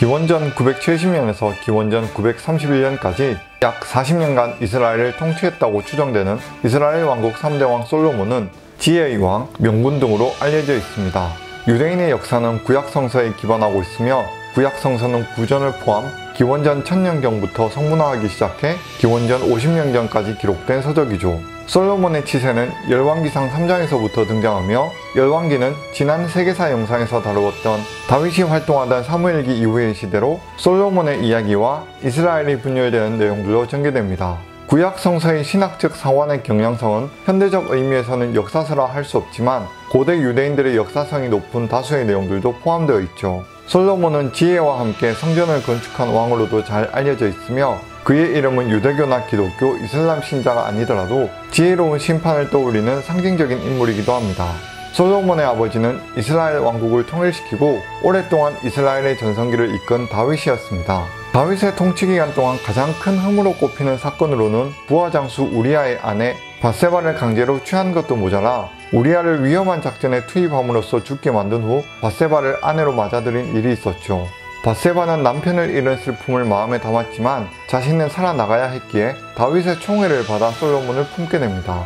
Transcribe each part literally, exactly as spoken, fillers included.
기원전 구백칠십 년에서 기원전 구백삼십일 년까지 약 사십 년간 이스라엘을 통치했다고 추정되는 이스라엘 왕국 삼 대 왕 솔로몬은 지혜의 왕, 명군 등으로 알려져 있습니다. 유대인의 역사는 구약 성서에 기반하고 있으며 구약 성서는 구전을 포함 기원전 천 년경부터 성문화하기 시작해 기원전 오십 년 전까지 기록된 서적이죠. 솔로몬의 치세는 열왕기상 삼 장에서부터 등장하며 열왕기는 지난 세계사 영상에서 다루었던 다윗이 활동하던 사무엘기 이후의 시대로 솔로몬의 이야기와 이스라엘이 분열되는 내용들로 전개됩니다. 구약 성서의 신학적 사원의 경향성은 현대적 의미에서는 역사서라 할 수 없지만 고대 유대인들의 역사성이 높은 다수의 내용들도 포함되어 있죠. 솔로몬은 지혜와 함께 성전을 건축한 왕으로도 잘 알려져 있으며 그의 이름은 유대교나 기독교, 이슬람 신자가 아니더라도 지혜로운 심판을 떠올리는 상징적인 인물이기도 합니다. 솔로몬의 아버지는 이스라엘 왕국을 통일시키고 오랫동안 이스라엘의 전성기를 이끈 다윗이었습니다. 다윗의 통치기간 동안 가장 큰 흠으로 꼽히는 사건으로는 부하장수 우리아의 아내 밧세바를 강제로 취한 것도 모자라 우리아를 위험한 작전에 투입함으로써 죽게 만든 후 밧세바를 아내로 맞아들인 일이 있었죠. 밧세바는 남편을 잃은 슬픔을 마음에 담았지만 자신은 살아나가야 했기에 다윗의 총애를 받아 솔로몬을 품게 됩니다.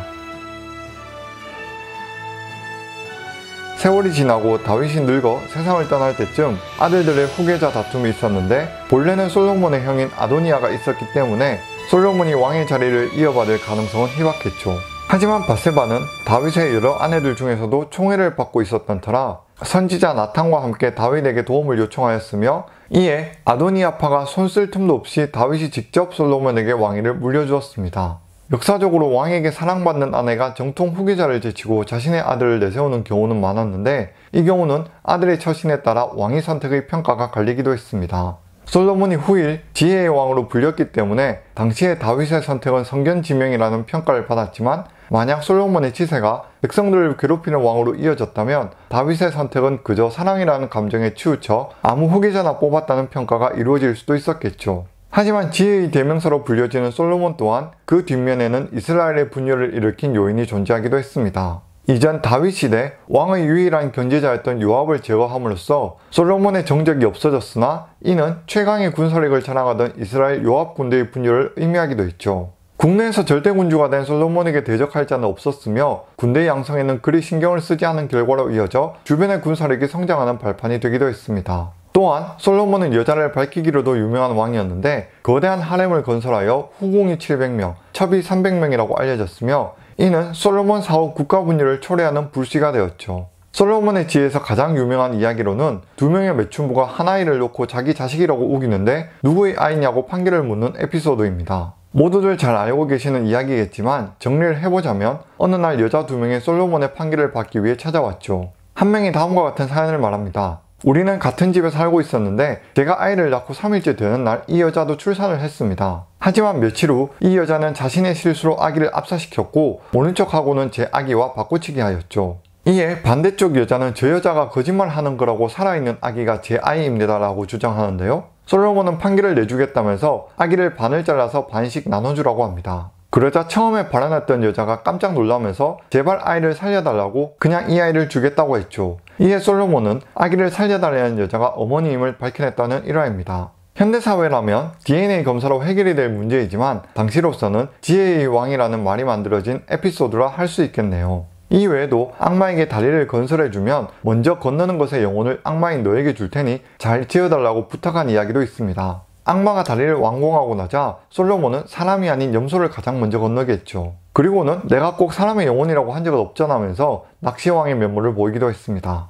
세월이 지나고 다윗이 늙어 세상을 떠날 때쯤 아들들의 후계자 다툼이 있었는데 본래는 솔로몬의 형인 아도니아가 있었기 때문에 솔로몬이 왕의 자리를 이어받을 가능성은 희박했죠. 하지만 밧세바는 다윗의 여러 아내들 중에서도 총애를 받고 있었던 터라 선지자 나탄과 함께 다윗에게 도움을 요청하였으며 이에 아도니아파가 손쓸 틈도 없이 다윗이 직접 솔로몬에게 왕위를 물려주었습니다. 역사적으로 왕에게 사랑받는 아내가 정통 후계자를 제치고 자신의 아들을 내세우는 경우는 많았는데 이 경우는 아들의 처신에 따라 왕위 선택의 평가가 갈리기도 했습니다. 솔로몬이 후일 지혜의 왕으로 불렸기 때문에 당시의 다윗의 선택은 성견지명이라는 평가를 받았지만 만약 솔로몬의 치세가 백성들을 괴롭히는 왕으로 이어졌다면 다윗의 선택은 그저 사랑이라는 감정에 치우쳐 아무 후계자나 뽑았다는 평가가 이루어질 수도 있었겠죠. 하지만 지혜의 대명사로 불려지는 솔로몬 또한 그 뒷면에는 이스라엘의 분열을 일으킨 요인이 존재하기도 했습니다. 이전 다윗 시대 왕의 유일한 견제자였던 요압을 제거함으로써 솔로몬의 정적이 없어졌으나 이는 최강의 군사력을 자랑하던 이스라엘 요압 군대의 분열을 의미하기도 했죠. 국내에서 절대군주가 된 솔로몬에게 대적할 자는 없었으며 군대 양성에는 그리 신경을 쓰지 않은 결과로 이어져 주변의 군사력이 성장하는 발판이 되기도 했습니다. 또한 솔로몬은 여자를 밝히기로도 유명한 왕이었는데 거대한 하렘을 건설하여 후궁이 칠백 명, 첩이 삼백 명이라고 알려졌으며 이는 솔로몬 사후 국가 분열을 초래하는 불씨가 되었죠. 솔로몬의 지혜에서 가장 유명한 이야기로는 두 명의 매춘부가 한 아이를 놓고 자기 자식이라고 우기는데 누구의 아이냐고 판결을 묻는 에피소드입니다. 모두들 잘 알고 계시는 이야기겠지만 정리를 해보자면 어느 날 여자 두 명이 솔로몬의 판결을 받기 위해 찾아왔죠. 한 명이 다음과 같은 사연을 말합니다. 우리는 같은 집에 살고 있었는데 제가 아이를 낳고 삼 일째 되는 날 이 여자도 출산을 했습니다. 하지만 며칠 후 이 여자는 자신의 실수로 아기를 압사시켰고 모른 척하고는 제 아기와 바꿔치기 하였죠. 이에 반대쪽 여자는 저 여자가 거짓말하는 거라고 살아있는 아기가 제 아이입니다 라고 주장하는데요. 솔로몬은 판결을 내주겠다면서 아기를 반을 잘라서 반씩 나눠주라고 합니다. 그러자 처음에 발언했던 여자가 깜짝 놀라면서 제발 아이를 살려달라고 그냥 이 아이를 주겠다고 했죠. 이에 솔로몬은 아기를 살려달라는 여자가 어머니임을 밝혀냈다는 일화입니다. 현대사회라면 디엔에이 검사로 해결이 될 문제이지만 당시로서는 지혜의 왕이라는 말이 만들어진 에피소드라 할 수 있겠네요. 이 외에도 악마에게 다리를 건설해주면 먼저 건너는 것의 영혼을 악마인 너에게 줄 테니 잘 지어달라고 부탁한 이야기도 있습니다. 악마가 다리를 완공하고 나자 솔로몬은 사람이 아닌 염소를 가장 먼저 건너게 했죠. 그리고는 내가 꼭 사람의 영혼이라고 한 적은 없잖아면서 낚시왕의 면모를 보이기도 했습니다.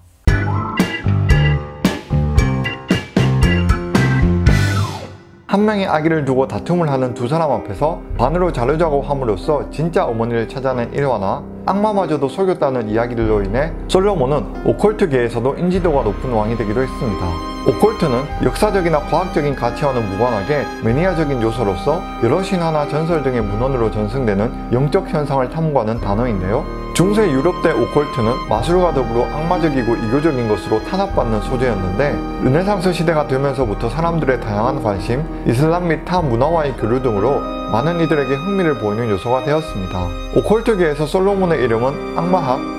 한 명의 아기를 두고 다툼을 하는 두 사람 앞에서 반으로 자르자고 함으로써 진짜 어머니를 찾아낸 일화나 악마마저도 속였다는 이야기들로 인해 솔로몬은 오컬트계에서도 인지도가 높은 왕이 되기도 했습니다. 오컬트는 역사적이나 과학적인 가치와는 무관하게 매니아적인 요소로서 여러 신화나 전설 등의 문헌으로 전승되는 영적 현상을 탐구하는 단어인데요. 중세 유럽대 오컬트는 마술과 더불어 악마적이고 이교적인 것으로 탄압받는 소재였는데 르네상스 시대가 되면서부터 사람들의 다양한 관심, 이슬람 및 타 문화와의 교류 등으로 많은 이들에게 흥미를 보이는 요소가 되었습니다. 오컬트계에서 솔로몬의 이름은 악마학,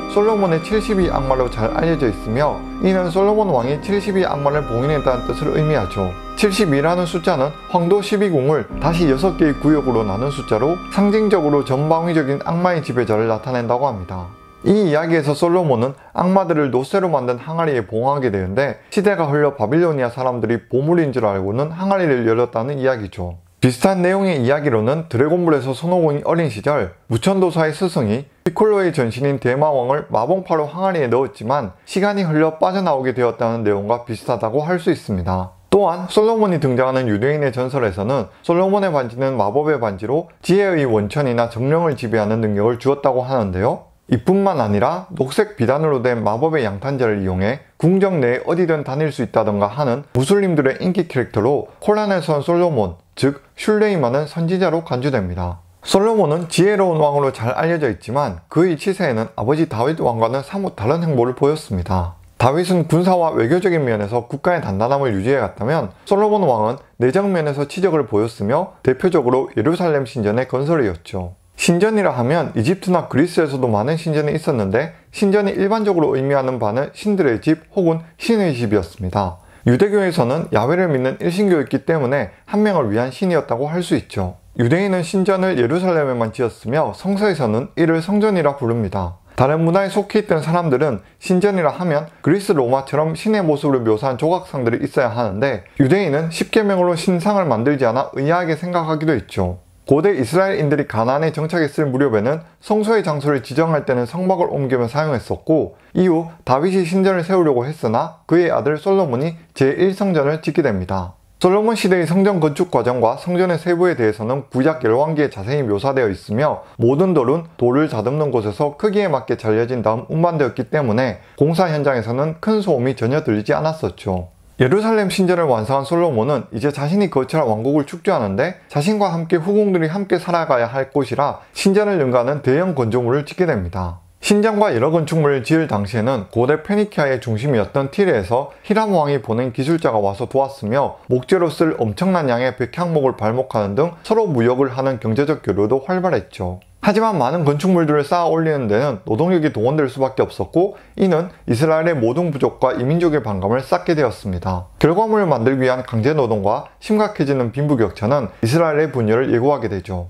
솔로몬의 칠십이 악마로 잘 알려져 있으며 이는 솔로몬 왕이 칠십이 악마를 봉인했다는 뜻을 의미하죠. 칠십이라는 숫자는 황도 십이 궁을 다시 여섯 개의 구역으로 나눈 숫자로 상징적으로 전방위적인 악마의 지배자를 나타낸다고 합니다. 이 이야기에서 솔로몬은 악마들을 노쇠로 만든 항아리에 봉하게 되는데 시대가 흘러 바빌로니아 사람들이 보물인 줄 알고는 항아리를 열었다는 이야기죠. 비슷한 내용의 이야기로는 드래곤볼에서 손오공이 어린 시절 무천도사의 스승이 피콜로의 전신인 대마왕을 마봉파로 항아리에 넣었지만 시간이 흘러 빠져나오게 되었다는 내용과 비슷하다고 할 수 있습니다. 또한 솔로몬이 등장하는 유대인의 전설에서는 솔로몬의 반지는 마법의 반지로 지혜의 원천이나 정령을 지배하는 능력을 주었다고 하는데요. 이뿐만 아니라 녹색 비단으로 된 마법의 양탄자를 이용해 궁정 내에 어디든 다닐 수 있다던가 하는 무슬림들의 인기 캐릭터로 코란에 선 솔로몬, 즉 슐레이만은 선지자로 간주됩니다. 솔로몬은 지혜로운 왕으로 잘 알려져 있지만 그의 치세에는 아버지 다윗 왕과는 사뭇 다른 행보를 보였습니다. 다윗은 군사와 외교적인 면에서 국가의 단단함을 유지해갔다면 솔로몬 왕은 내적 면에서 치적을 보였으며 대표적으로 예루살렘 신전의 건설이었죠. 신전이라 하면 이집트나 그리스에서도 많은 신전이 있었는데 신전이 일반적으로 의미하는 바는 신들의 집 혹은 신의 집이었습니다. 유대교에서는 야훼를 믿는 일신교였기 때문에 한 명을 위한 신이었다고 할 수 있죠. 유대인은 신전을 예루살렘에만 지었으며 성서에서는 이를 성전이라 부릅니다. 다른 문화에 속해 있던 사람들은 신전이라 하면 그리스 로마처럼 신의 모습을 묘사한 조각상들이 있어야 하는데 유대인은 십계명으로 신상을 만들지 않아 의아하게 생각하기도 했죠. 고대 이스라엘인들이 가나안에 정착했을 무렵에는 성소의 장소를 지정할 때는 성막을 옮기며 사용했었고 이후 다윗이 신전을 세우려고 했으나 그의 아들 솔로몬이 제일 성전을 짓게 됩니다. 솔로몬 시대의 성전 건축 과정과 성전의 세부에 대해서는 구약 열왕기에 자세히 묘사되어 있으며 모든 돌은 돌을 다듬는 곳에서 크기에 맞게 잘려진 다음 운반되었기 때문에 공사 현장에서는 큰 소음이 전혀 들리지 않았었죠. 예루살렘 신전을 완성한 솔로몬은 이제 자신이 거처할 왕국을 축조하는데 자신과 함께 후궁들이 함께 살아가야 할 곳이라 신전을 능가하는 대형 건축물을 짓게 됩니다. 신전과 여러 건축물을 지을 당시에는 고대 페니키아의 중심이었던 티레에서 히람 왕이 보낸 기술자가 와서 도왔으며 목재로 쓸 엄청난 양의 백향목을 발목하는 등 서로 무역을 하는 경제적 교류도 활발했죠. 하지만 많은 건축물들을 쌓아 올리는 데는 노동력이 동원될 수밖에 없었고 이는 이스라엘의 모든 부족과 이민족의 반감을 쌓게 되었습니다. 결과물을 만들기 위한 강제노동과 심각해지는 빈부격차는 이스라엘의 분열을 예고하게 되죠.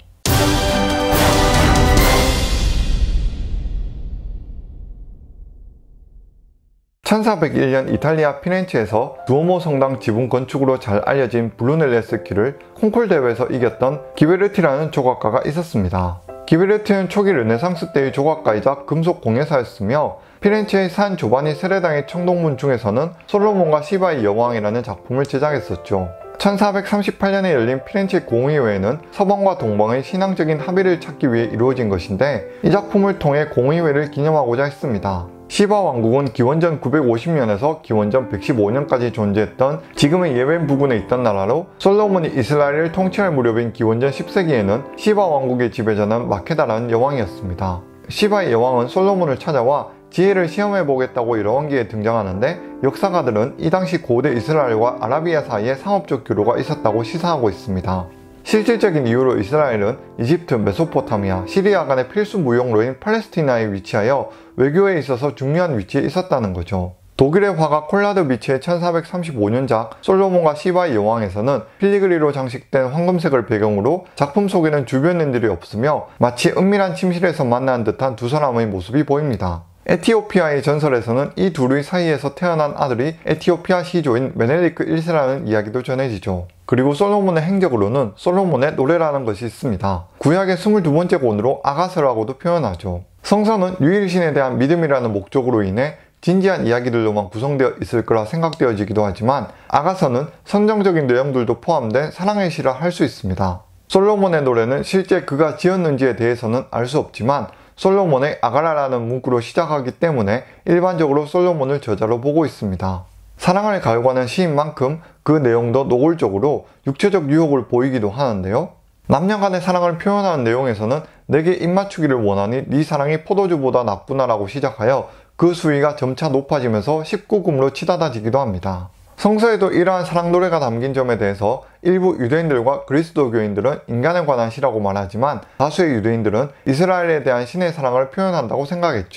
천사백일 년 이탈리아 피렌체에서 두오모 성당 지붕 건축으로 잘 알려진 브루넬레스키를 콩쿨 대회에서 이겼던 기베르티라는 조각가가 있었습니다. 기베르티는 초기 르네상스 때의 조각가이자 금속 공예사였으며 피렌체의 산 조바니 세레당의 청동문 중에서는 솔로몬과 시바의 여왕이라는 작품을 제작했었죠. 천사백삼십팔 년에 열린 피렌체 공의회는 서방과 동방의 신앙적인 합의를 찾기 위해 이루어진 것인데 이 작품을 통해 공의회를 기념하고자 했습니다. 시바 왕국은 기원전 구백오십 년에서 기원전 백십오 년까지 존재했던 지금의 예멘 부근에 있던 나라로 솔로몬이 이스라엘을 통치할 무렵인 기원전 십 세기에는 시바 왕국의 지배자는 마케다라는 여왕이었습니다. 시바의 여왕은 솔로몬을 찾아와 지혜를 시험해보겠다고 열왕기에 등장하는데 역사가들은 이 당시 고대 이스라엘과 아라비아 사이에 상업적 교류가 있었다고 시사하고 있습니다. 실질적인 이유로 이스라엘은 이집트, 메소포타미아, 시리아 간의 필수 무역로인 팔레스티나에 위치하여 외교에 있어서 중요한 위치에 있었다는 거죠. 독일의 화가 콜라드 비치의 천사백삼십오 년작 솔로몬과 시바의 여왕에서는 필리그리로 장식된 황금색을 배경으로 작품 속에는 주변인들이 없으며 마치 은밀한 침실에서 만난 듯한 두 사람의 모습이 보입니다. 에티오피아의 전설에서는 이 둘의 사이에서 태어난 아들이 에티오피아 시조인 메넬리크 일 세라는 이야기도 전해지죠. 그리고 솔로몬의 행적으로는 솔로몬의 노래라는 것이 있습니다. 구약의 스물두 번째 권으로 아가서라고도 표현하죠. 성서는 유일신에 대한 믿음이라는 목적으로 인해 진지한 이야기들로만 구성되어 있을 거라 생각되어지기도 하지만 아가서는 선정적인 내용들도 포함된 사랑의 시라 할 수 있습니다. 솔로몬의 노래는 실제 그가 지었는지에 대해서는 알 수 없지만 솔로몬의 아가라라는 문구로 시작하기 때문에 일반적으로 솔로몬을 저자로 보고 있습니다. 사랑을 갈구하는 시인 만큼 그 내용도 노골적으로 육체적 유혹을 보이기도 하는데요. 남녀 간의 사랑을 표현하는 내용에서는 내게 입맞추기를 원하니 네 사랑이 포도주보다 나쁘나 라고 시작하여 그 수위가 점차 높아지면서 십구 금으로 치닫아지기도 합니다. 성서에도 이러한 사랑 노래가 담긴 점에 대해서 일부 유대인들과 그리스도교인들은 인간에 관한 시라고 말하지만 다수의 유대인들은 이스라엘에 대한 신의 사랑을 표현한다고 생각했죠.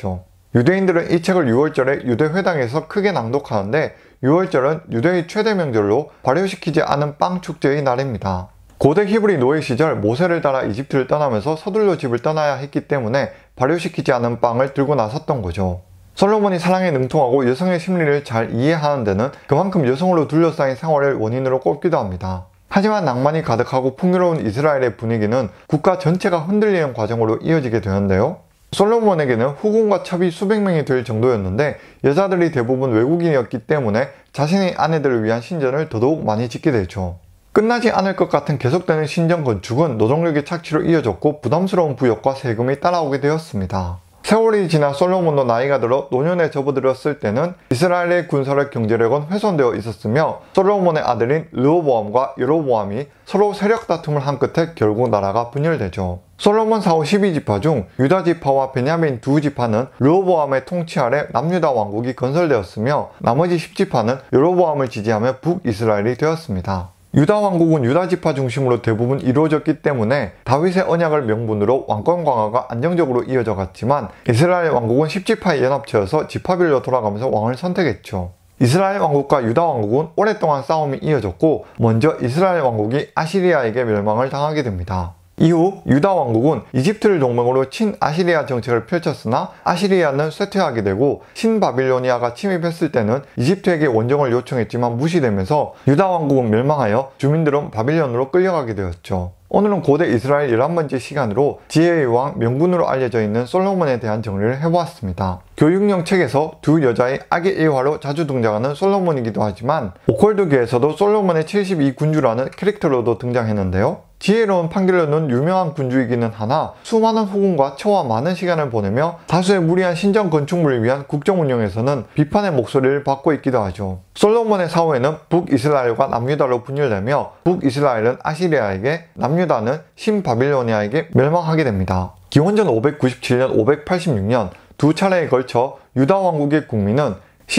유대인들은 이 책을 유월절에 유대회당에서 크게 낭독하는데 유월절은 유대의 최대 명절로 발효시키지 않은 빵 축제의 날입니다. 고대 히브리 노예 시절 모세를 따라 이집트를 떠나면서 서둘러 집을 떠나야 했기 때문에 발효시키지 않은 빵을 들고 나섰던 거죠. 솔로몬이 사랑에 능통하고 여성의 심리를 잘 이해하는 데는 그만큼 여성으로 둘러싸인 생활을 원인으로 꼽기도 합니다. 하지만 낭만이 가득하고 풍요로운 이스라엘의 분위기는 국가 전체가 흔들리는 과정으로 이어지게 되는데요. 솔로몬에게는 후궁과 첩이 수백 명이 될 정도였는데 여자들이 대부분 외국인이었기 때문에 자신의 아내들을 위한 신전을 더더욱 많이 짓게 되죠. 끝나지 않을 것 같은 계속되는 신전 건축은 노동력의 착취로 이어졌고 부담스러운 부역과 세금이 따라오게 되었습니다. 세월이 지나 솔로몬도 나이가 들어 노년에 접어들었을 때는 이스라엘의 군사력 경제력은 훼손되어 있었으며 솔로몬의 아들인 르호보암과 여로보암이 서로 세력 다툼을 한 끝에 결국 나라가 분열되죠. 솔로몬 사후 십이 지파 중 유다 지파와 베냐민 두 지파는 르호보암의 통치 아래 남유다 왕국이 건설되었으며 나머지 십 지파는 여로보암을 지지하며 북이스라엘이 되었습니다. 유다 왕국은 유다 지파 중심으로 대부분 이루어졌기 때문에 다윗의 언약을 명분으로 왕권 강화가 안정적으로 이어져 갔지만 이스라엘 왕국은 십 지파의 연합체여서 지파별로 돌아가면서 왕을 선택했죠. 이스라엘 왕국과 유다 왕국은 오랫동안 싸움이 이어졌고 먼저 이스라엘 왕국이 아시리아에게 멸망을 당하게 됩니다. 이후 유다 왕국은 이집트를 동맹으로 친아시리아 정책을 펼쳤으나 아시리아는 쇠퇴하게 되고 신바빌로니아가 침입했을 때는 이집트에게 원정을 요청했지만 무시되면서 유다 왕국은 멸망하여 주민들은 바빌론으로 끌려가게 되었죠. 오늘은 고대 이스라엘 열한 번째 시간으로 지혜의 왕 명분으로 알려져 있는 솔로몬에 대한 정리를 해보았습니다. 교육용 책에서 두 여자의 악의 일화로 자주 등장하는 솔로몬이기도 하지만 오컬트계에서도 솔로몬의 칠십이 군주라는 캐릭터로도 등장했는데요. 지혜로운 판결로는 유명한 군주이기는 하나 수많은 후궁과 처와 많은 시간을 보내며 다수의 무리한 신전 건축물을 위한 국정 운영에서는 비판의 목소리를 받고 있기도 하죠. 솔로몬의 사후에는 북이스라엘과 남유다로 분열되며 북이스라엘은 아시리아에게, 남유다는 신바빌로니아에게 멸망하게 됩니다. 기원전 오백구십칠 년, 오백팔십육 년 두 차례에 걸쳐 유다 왕국의 국민은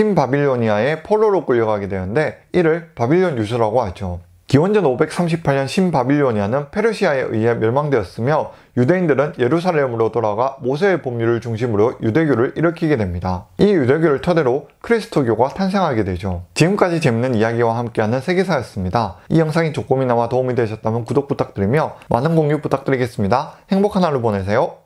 신바빌로니아의 포로로 끌려가게 되는데 이를 바빌론 유수라고 하죠. 기원전 오백삼십팔 년 신바빌로니아는 페르시아에 의해 멸망되었으며 유대인들은 예루살렘으로 돌아가 모세의 법률을 중심으로 유대교를 일으키게 됩니다. 이 유대교를 토대로 그리스도교가 탄생하게 되죠. 지금까지 재밌는 이야기와 함께하는 세계사였습니다. 이 영상이 조금이나마 도움이 되셨다면 구독 부탁드리며 많은 공유 부탁드리겠습니다. 행복한 하루 보내세요.